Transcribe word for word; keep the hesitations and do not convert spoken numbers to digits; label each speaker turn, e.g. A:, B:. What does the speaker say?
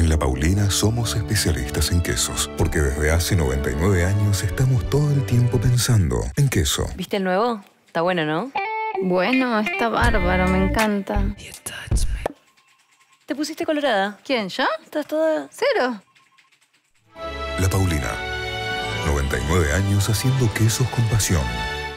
A: En La Paulina somos especialistas en quesos, porque desde hace noventa y nueve años estamos todo el tiempo pensando en queso.
B: ¿Viste el nuevo? Está bueno, ¿no?
C: Bueno, está bárbaro, me encanta.
B: ¿Te pusiste colorada?
C: ¿Quién, yo?
B: ¿Estás toda...?
C: Cero.
A: La Paulina. noventa y nueve años haciendo quesos con pasión.